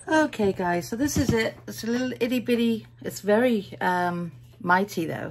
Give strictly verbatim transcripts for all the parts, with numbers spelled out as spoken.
Okay guys, so this is it. It's a little itty bitty, it's very um, mighty though.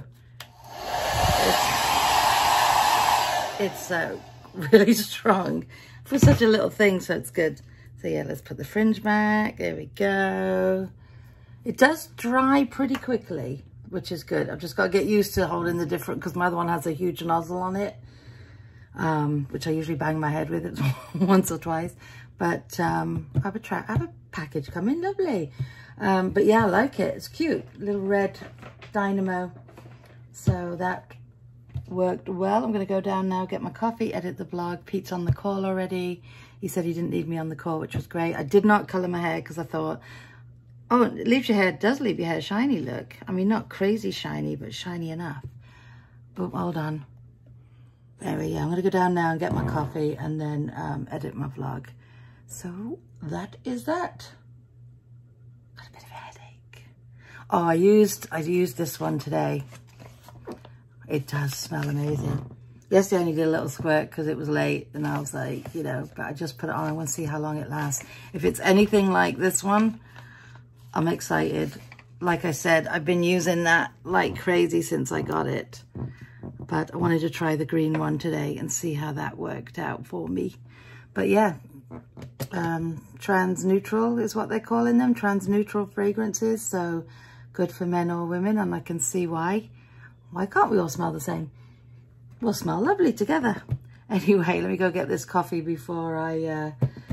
It's, it's uh, really strong for such a little thing, so it's good. So yeah, let's put the fringe back. There we go. It does dry pretty quickly, which is good. I've just got to get used to holding the different, because my other one has a huge nozzle on it, um, which I usually bang my head with it once or twice. But um, I have a try. I have a package coming, lovely. Um, but yeah, I like it. It's cute, little red dynamo. So that worked well. I'm going to go down now, get my coffee, edit the vlog. Pete's on the call already. He said he didn't need me on the call, which was great. I did not colour my hair because I thought, oh, it leaves your hair, it does leave your hair shiny, look. I mean, not crazy shiny, but shiny enough. But hold on. There we go. I'm going to go down now and get my coffee and then um, edit my vlog. So that is that. Got a bit of a headache. Oh, I used, I used this one today. It does smell amazing. Yesterday I only did a little squirt because it was late and I was like, you know, but I just put it on. I want to see how long it lasts. If it's anything like this one, I'm excited. Like I said, I've been using that like crazy since I got it. But I wanted to try the green one today and see how that worked out for me. But yeah, um, trans neutral is what they're calling them. Trans neutral fragrances. So good for men or women. And I can see why. Why can't we all smell the same? We'll smell lovely together. Anyway, let me go get this coffee before I uh,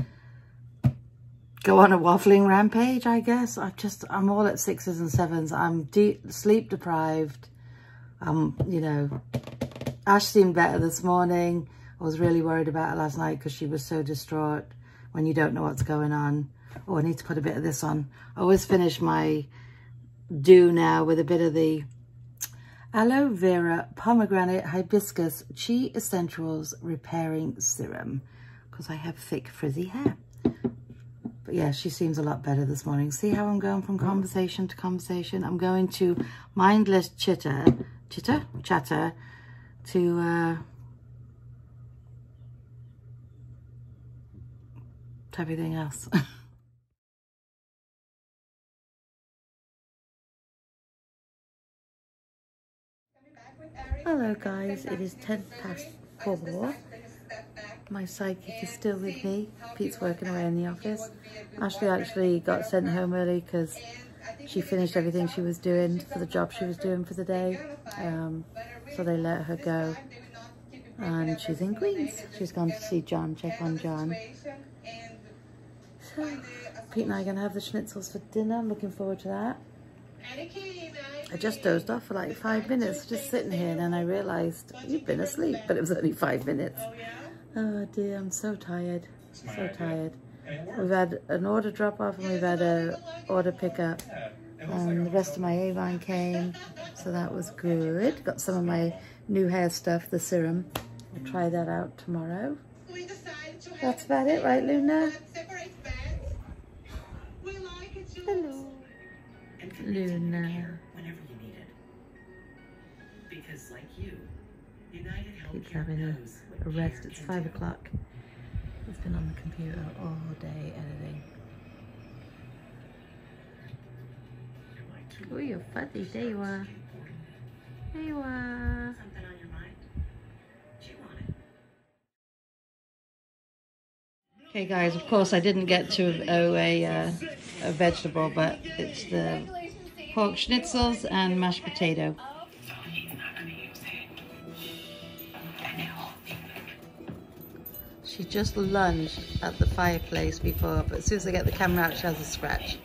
go on a waffling rampage, I guess. I just, I'm all at sixes and sevens. I'm deep, sleep deprived. Um, you know, Ash seemed better this morning. I was really worried about her last night because she was so distraught when you don't know what's going on. Oh, I need to put a bit of this on. I always finish my dew now with a bit of the Aloe Vera Pomegranate Hibiscus Chi Essentials Repairing Serum because I have thick frizzy hair. But yeah, she seems a lot better this morning. See how I'm going from conversation to conversation? I'm going to mindless chitter, chitter, chatter to uh, to everything else. Hello guys, it is ten past four. My sidekick is still with me. Pete's working away in the office. Ashley actually got sent home early because she finished everything she was doing for the job she was doing for the day. Um, so they let her go. And she's in Queens. She's gone to see John, check on John. So Pete and I are going to have the schnitzels for dinner. I'm looking forward to that. I just dozed off for like five minutes, just sitting here, and then I realised you've been asleep, but it was only five minutes. Oh dear, I'm so tired, so tired. We've had an order drop off and we've had a order pick up, and the rest of my Avon came, so that was good. Got some of my new hair stuff, the serum. I'll try that out tomorrow. That's about it, right, Luna? Hello, Luna. Because like you, United Keeps having a, a rest. It's five o'clock. He's been on the computer all day editing. Oh, you're fuzzy. There you are. There you are. Something on your mind? Chew on it. Okay, guys. Of course, I didn't get to owe a uh, a vegetable, but it's the pork schnitzels and mashed potato. She just lunged at the fireplace before, but as soon as I get the camera out, she has a scratch.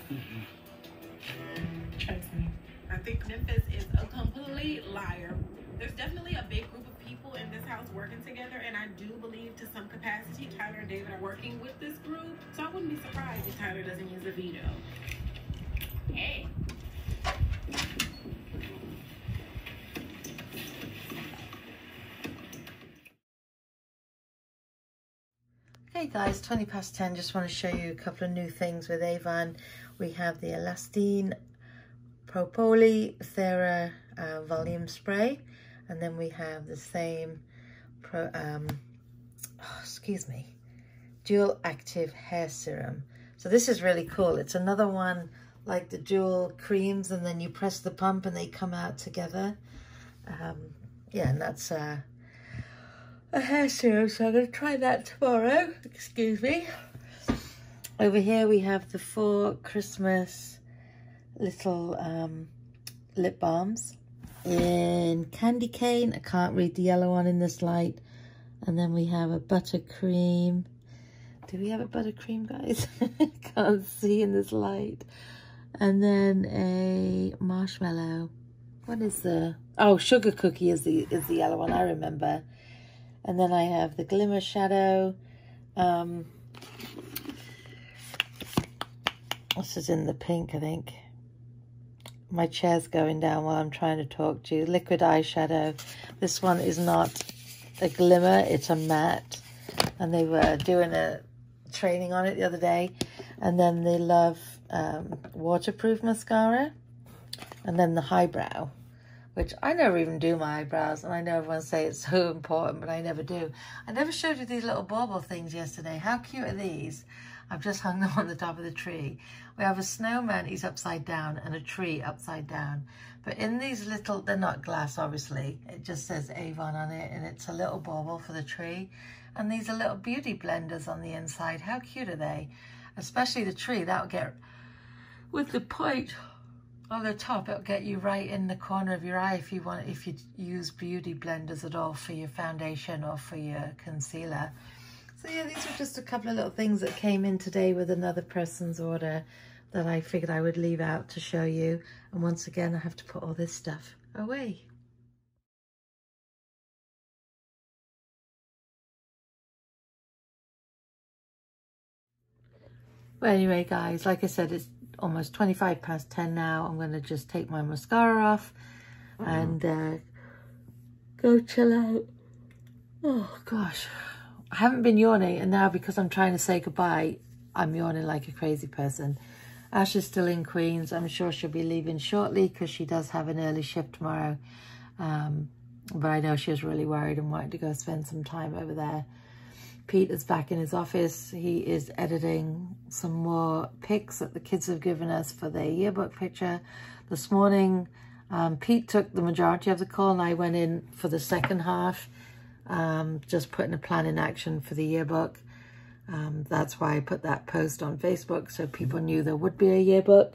Trust me. I think Memphis is a complete liar. There's definitely a big group of people in this house working together, and I do believe to some capacity Tyler and David are working with this group, so I wouldn't be surprised if Tyler doesn't use a veto. Hey. Hey guys, twenty past ten, just want to show you a couple of new things with Avon. We have the Elastine Propoly Thera uh, Volume Spray, and then we have the same, pro, um, oh, excuse me, Dual Active Hair Serum. So this is really cool. It's another one like the dual creams, and then you press the pump and they come out together. Um, yeah, and that's uh, a hair serum, so I'm going to try that tomorrow. Excuse me. Over here we have the four Christmas little um, lip balms in candy cane. I can't read the yellow one in this light. And then we have a buttercream. Do we have a buttercream, guys? Can't see in this light. And then a marshmallow. What is the... Oh, sugar cookie is the is the yellow one, I remember. And then I have the glimmer shadow. Um, this is in the pink, I think. My chair's going down while I'm trying to talk to you. Liquid eyeshadow. This one is not a glimmer, it's a matte. And they were doing a training on it the other day. And then they love um, waterproof mascara. And then the highbrow, which I never even do my eyebrows. And I know everyone say it's so important, but I never do. I never showed you these little bauble things yesterday. How cute are these? I've just hung them on the top of the tree. We have a snowman, he's upside down, and a tree upside down. But in these little, they're not glass, obviously. It just says Avon on it, and it's a little bauble for the tree. And these are little beauty blenders on the inside. How cute are they? Especially the tree, that'll get, with the point on the top, it'll get you right in the corner of your eye if you want, if you use beauty blenders at all for your foundation or for your concealer. So yeah, these are just a couple of little things that came in today with another person's order that I figured I would leave out to show you. And once again, I have to put all this stuff away. Well, anyway, guys, like I said, it's almost twenty-five past ten now. I'm going to just take my mascara off and uh, go chill out. Oh, gosh. I haven't been yawning, and now because I'm trying to say goodbye, I'm yawning like a crazy person. Ash is still in Queens. I'm sure she'll be leaving shortly because she does have an early shift tomorrow. Um, but I know she was really worried and wanted to go spend some time over there. Pete is back in his office. He is editing some more pics that the kids have given us for their yearbook picture. This morning, um, Pete took the majority of the call and I went in for the second half. Um, just putting a plan in action for the yearbook. Um, that's why I put that post on Facebook, so people knew there would be a yearbook.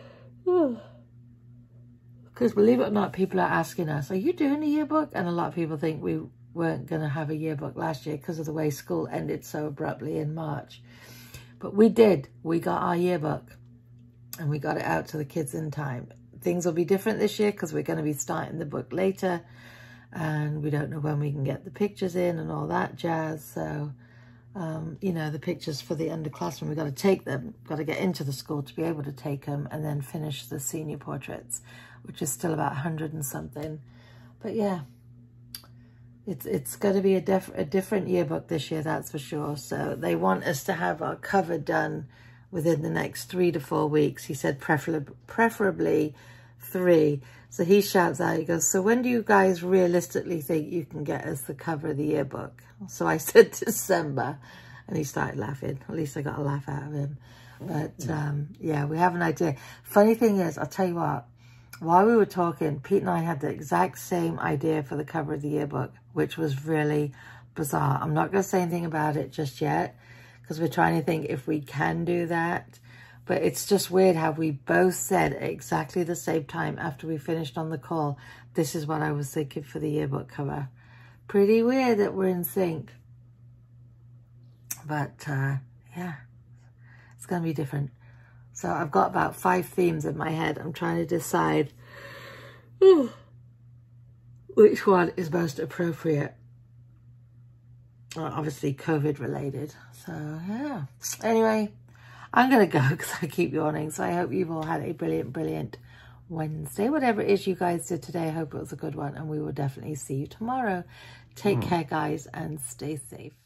Because believe it or not, people are asking us, are you doing a yearbook? And a lot of people think we weren't going to have a yearbook last year because of the way school ended so abruptly in March. But we did. We got our yearbook and we got it out to the kids in time. Things will be different this year because we're going to be starting the book later. And we don't know when we can get the pictures in and all that jazz. So, um, you know, the pictures for the underclassmen, we've got to take them, got to get into the school to be able to take them and then finish the senior portraits, which is still about a hundred and something. But yeah, it's it's going to be a, def a different yearbook this year, that's for sure. So they want us to have our cover done within the next three to four weeks. He said preferably, preferably three. So he shouts out, he goes, so when do you guys realistically think you can get us the cover of the yearbook? So I said December, and he started laughing. At least I got a laugh out of him. But um, yeah, we have an idea. Funny thing is, I'll tell you what, while we were talking, Pete and I had the exact same idea for the cover of the yearbook, which was really bizarre. I'm not going to say anything about it just yet, because we're trying to think if we can do that. But it's just weird how we both said at exactly the same time after we finished on the call, this is what I was thinking for the yearbook cover. Pretty weird that we're in sync. But uh, yeah, it's going to be different. So I've got about five themes in my head. I'm trying to decide whew, which one is most appropriate. Well, obviously COVID related. So yeah, anyway. I'm going to go because I keep yawning. So I hope you've all had a brilliant, brilliant Wednesday. Whatever it is you guys did today, I hope it was a good one. And we will definitely see you tomorrow. Take care, guys, and stay safe.